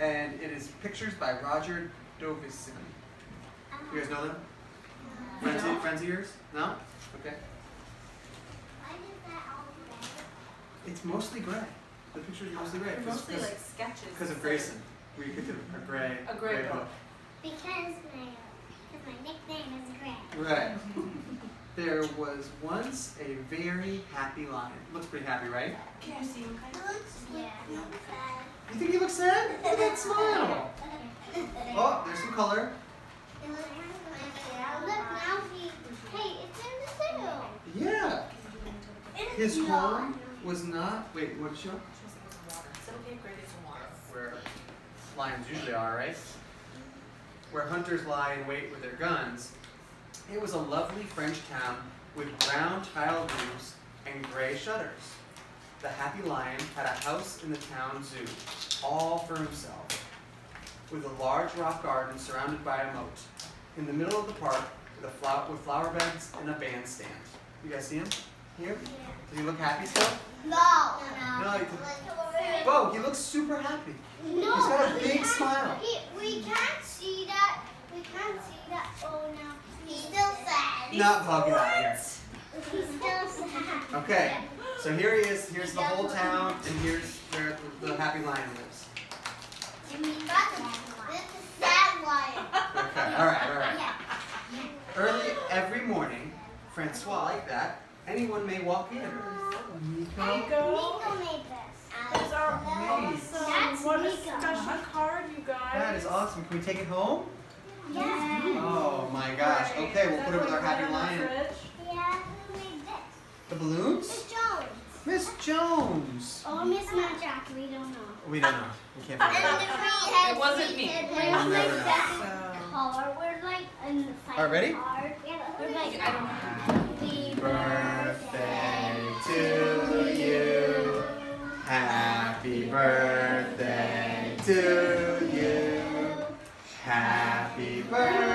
and it is pictures by Roger Dovison. You guys know them? Friends of yours? No? Okay. Why is that all gray? It's mostly gray. The picture is mostly gray. Mostly like sketches. Because of Greyson. We picked a gray book. Because my nickname is Gray. Right. There was once a very happy lion. Looks pretty happy, right? Can you see him kind of? Yeah. You think he looks sad? Look at that smile. Oh, there's some color. Look, now hey, it's in the zoo. Yeah. His home was not, wait, what did you show? Where lions usually are, right? Where hunters lie in wait with their guns. It was a lovely French town with brown tile roofs and gray shutters. The happy lion had a house in the town zoo, all for himself, with a large rock garden surrounded by a moat. In the middle of the park, with flower beds and a bandstand. You guys see him? Here? Does he look happy still? No. Whoa, he looks super happy. No. He's got a big smile. We can't see that. Oh no. He's still sad. Not bugging out here. He's still sad. Okay, so here he is. Here's the whole town, and here's where the happy lion lives. This is sad lion. Okay, all right. Early every morning, Francois, like that, anyone may walk in. Nico. Nico made this. Those are Nice. awesome. That's What a Nico. special card, you guys. That is awesome. Can we take it home? Yeah. Oh my gosh. Okay, we'll put it with our happy lion. Yeah, who made this? The balloons? Miss Jones. Miss Jones. Oh, Miss Jack, we don't know. We don't know. We can't figure it out. It wasn't me. We'll never know. Color. We're like in the All right, ready? card. Yeah, we're like I don't know. happy Birthday to you. Happy birthday to you. Happy birthday.